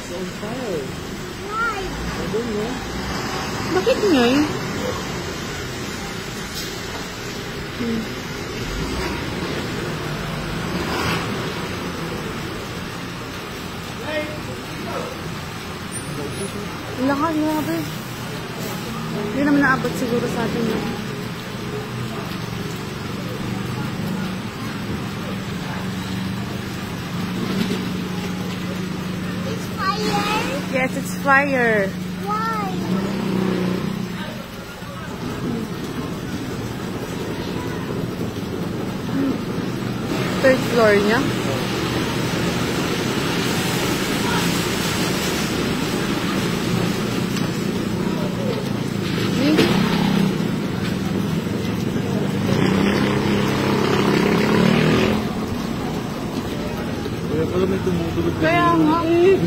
It's on fire. Why? I don't know. Bakit ngay? Lakas mo ba? Hindi naman naabot siguro sa atin yun. It's fire? Yes, it's fire. Why? Third floor niya. Kaya pala may tumutulog. Kaya nga.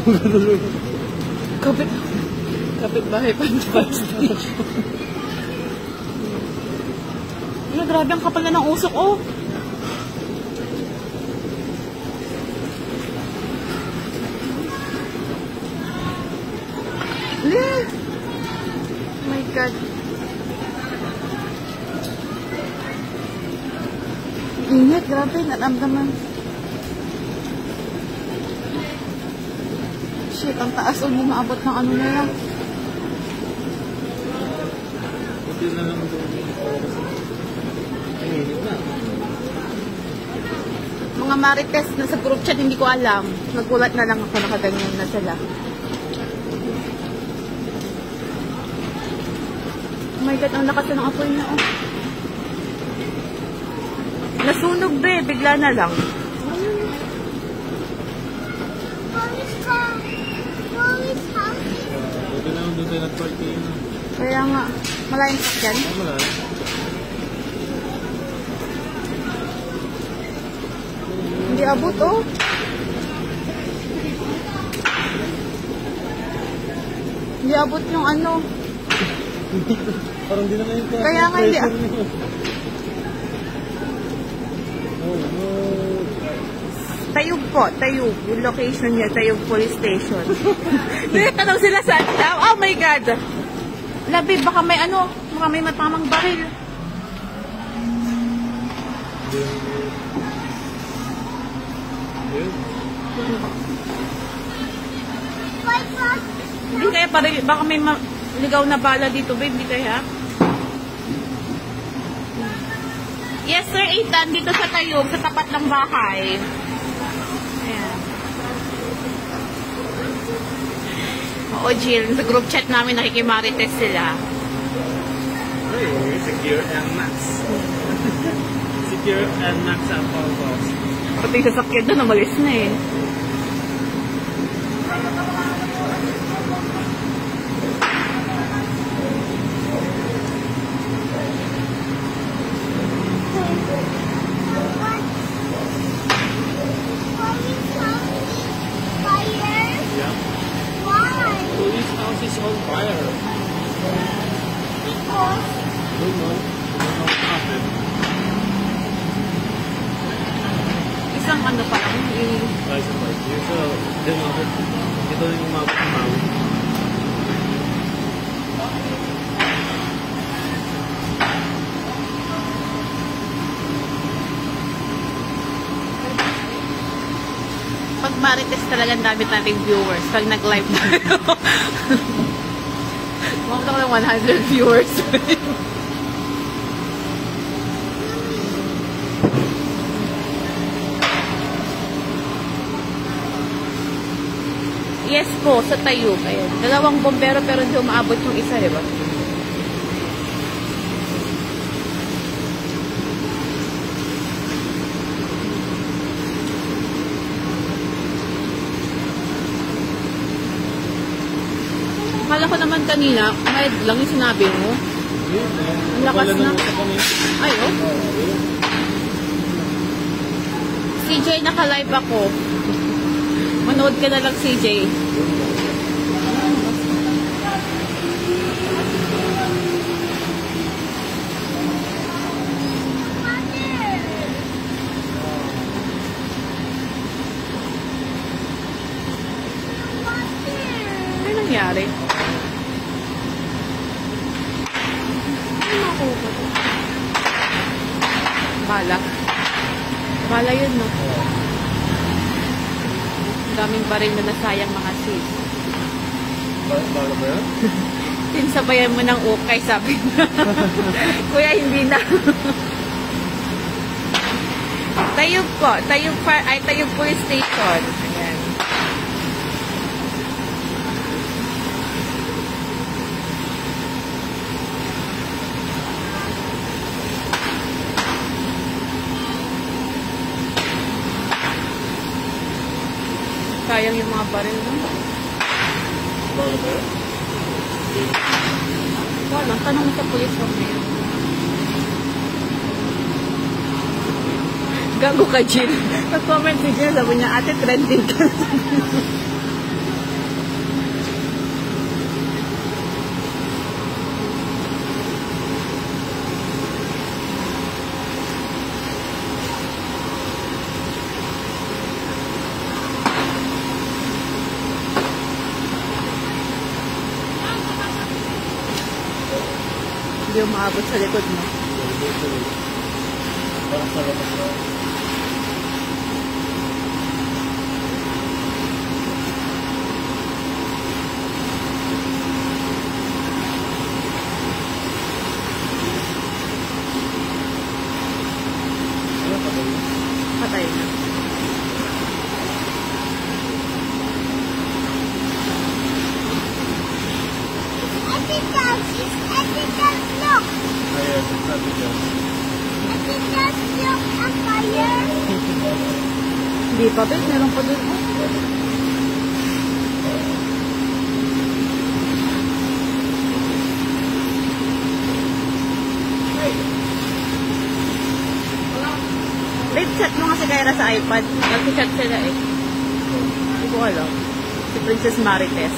Kapit bahay pa yung fire station. Ano, grabe ang kapal na ng usok, oh. Oh my God. Ingat, grabe, naramdaman. Shit, ang taas, hindi maabot ng ano na lang. Buti na lang doon. Ay, init na. Mga marites na sa group chat, hindi ko alam. Nagulat na lang ako, nakaganyan na sila. Oh my God, ang lakas ng apoy niya, oh. Nasunog, be. Bigla na lang. Mommy's house. Buti na lang doon tayo nag-party yun. Kaya nga, malayang sakyan. Wala. Hindi abot, oh. Hindi abot yung ano. Parang di naman yung Kaya nga, hindi. Oh, no. Tayog po, Tayog. Yung location niya, Tayog Police Station. Tanong sila saan daw. Oh my God. Labi, baka may ano, baka may matamang baril. Hindi kaya baril, baka may ligaw na bala dito, babe. Hindi kaya? Yes, sir, Ethan. Dito sa Tayog, sa tapat ng bahay. Ayan. Oo, Jill. Sa group chat namin, nakikimarites sila. Hey, secure and max. Secure and max at all costs. Pati sa sakyan doon, umalis na eh. Mommy's house is fire? Yeah. Why? Police house is on fire. Because Don't know. Don't know what happened. Isang ano pa lang, Guys, I'm like, here's a, then ito yung umabot ng mount. pag marites talaga ang dami nating viewers. Pag nag-live tayo. Mawag ako ng 100 viewers. Yes po, sa Tayog. Ayan. Dalawang bombero pero hindi umaabot yung isa, di ba? Akala ko naman kanina, mild lang yung sinabi mo. Ang lakas na. Ay, oh. CJ, naka-live ako. Manood ka na lang, CJ. nangyari? Ano nakuha ko to? Bala. Bala yun, no? Ang daming baril na nasayang mga sis. Bala ba yan? Tinsabayan mo ng ukay, sabi na. Kuya, hindi na. Tayo po. Tayo police station. Ayan. Sayang yung mga baril, no? Bala ba yan? Wala, tanong mo sa police mamaya. Gago ka, Jill. Nag-comment si Jill, sabi niya, ate, trending ka. Hindi umaabot sa likod mo. Parang sa labas na. Patay na. Look! Ayan, sabi dyan. Look, a fire! Hindi pa, bet. Meron pa doon. Babe, chat mo nga si Kyra sa iPad. Nag-chat sila eh. Hindi ko alam. Si Princess Marites.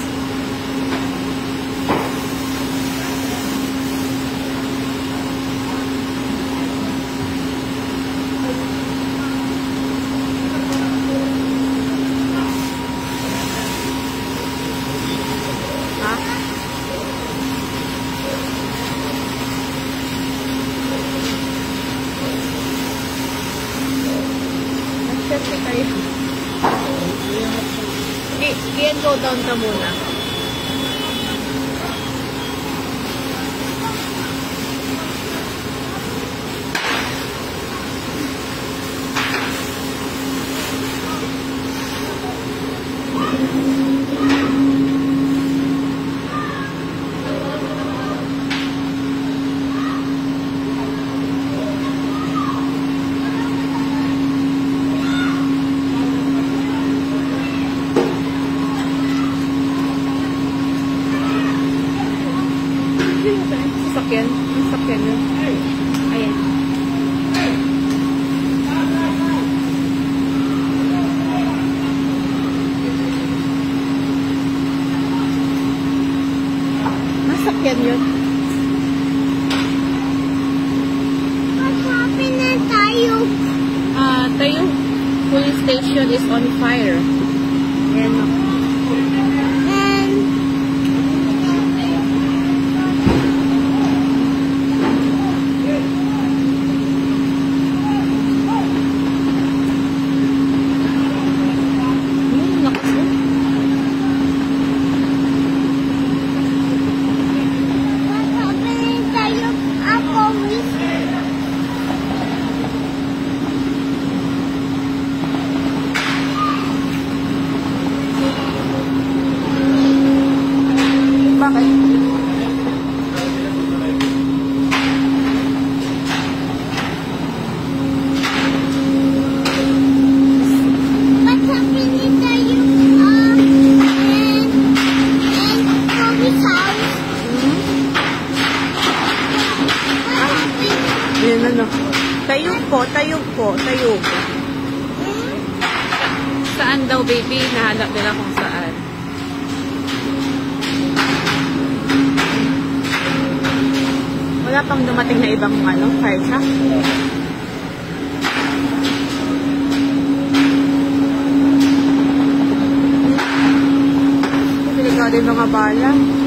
Ha? Nag-chat si Kyra. Kian, go down ka muna. Sasakyan. Ang sasakyan yun. Ayan. Masakyan yun. What happened na tayo? Tayo police station is on fire. Ayan. And Lakas mo. what happened tayo? A police. Bakit? What happened tayo? And police house. What happened? Ayan, ano. Tayo po, tayo po, tayo po. Saan daw, baby? Nahanap nila kung saan. Wala pang dumating na ibang fire truck. Delikado natin mga bala.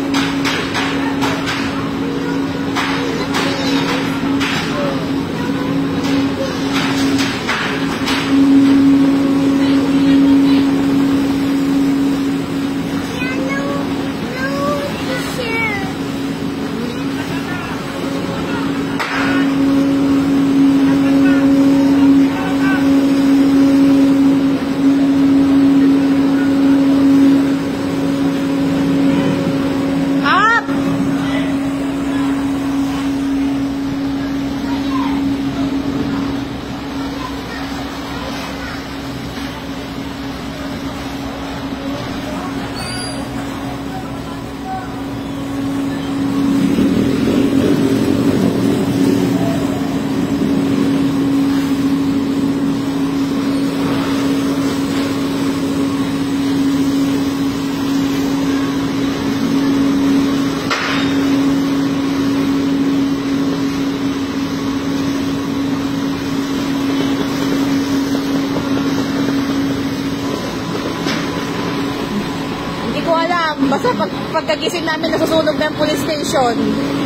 Basta pagkagising namin nasusunog na yung police station.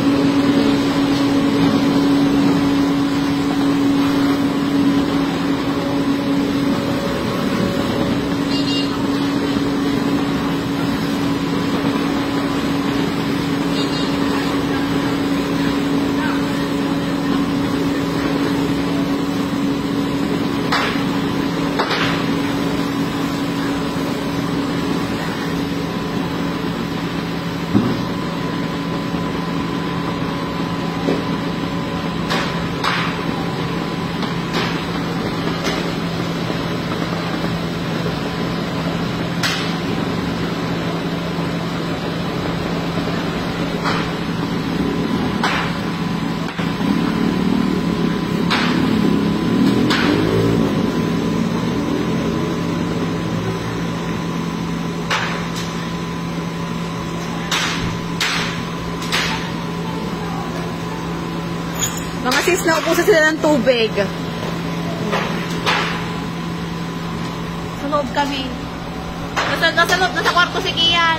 Mga sis, naupusan sila ng tubig. Sa loob kami. Nasa loob, nasa kwarto si Kian.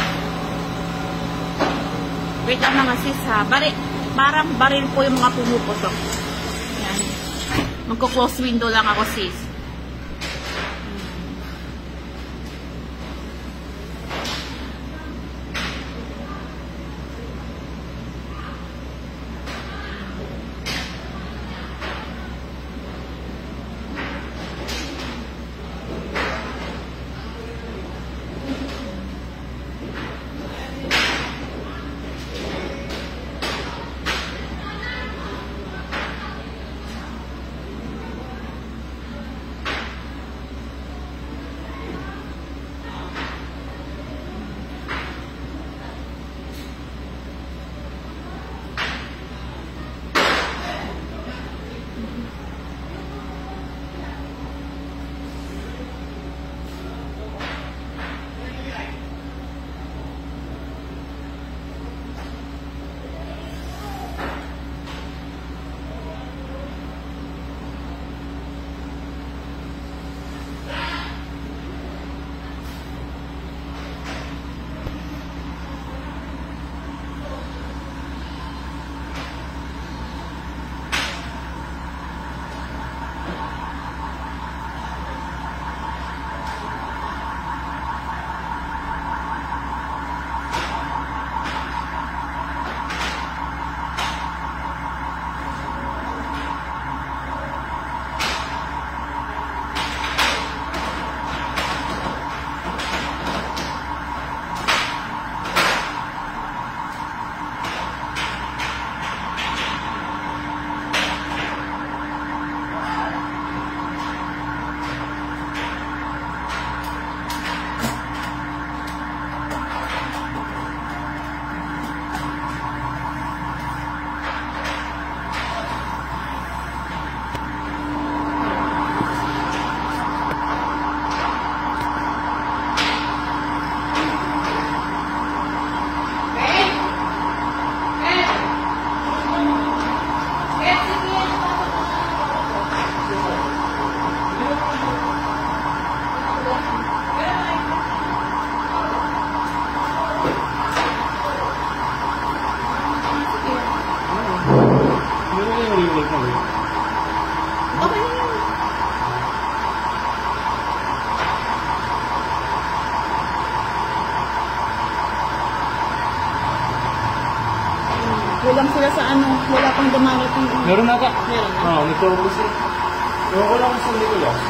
Wait lang mga sis ha. Parang baril po yung mga pumuputok. Yan. Magko-close window lang ako sis. Kulang sila sa ano, wala pang dumarating. Meron na ka? Meron na. Oo, nito ko siya. Ewan ko lang kung saan Nicolas.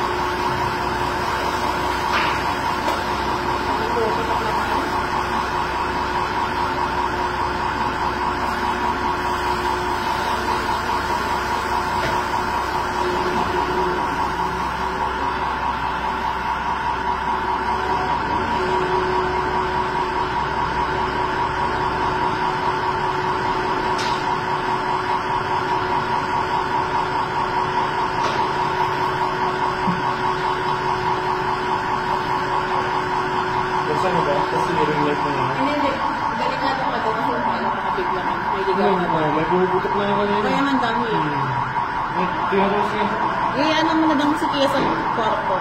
Saan mo ba? Kasi meron light na naman. Hindi. Delikado ka daw kasi yung pala nakabigla ka. May ligaw ka. May bumubutok na yung kanina. Kaya nga ang dami. Tingnan ko siya. Eh, ano mo na daw si Kia sa kwarto.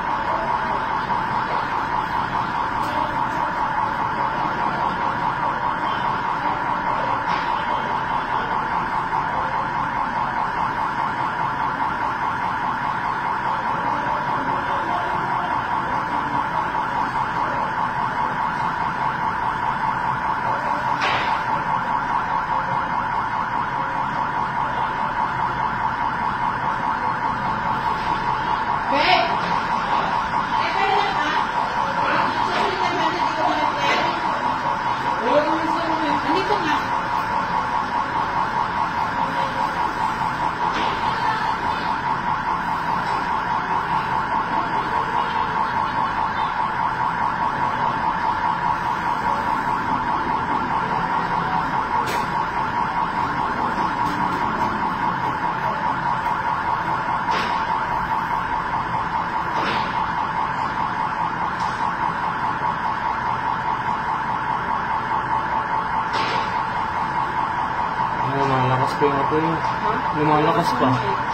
Andito nga. Lumalakas pa yung apoy. Ha? Lumalakas pa. Okay.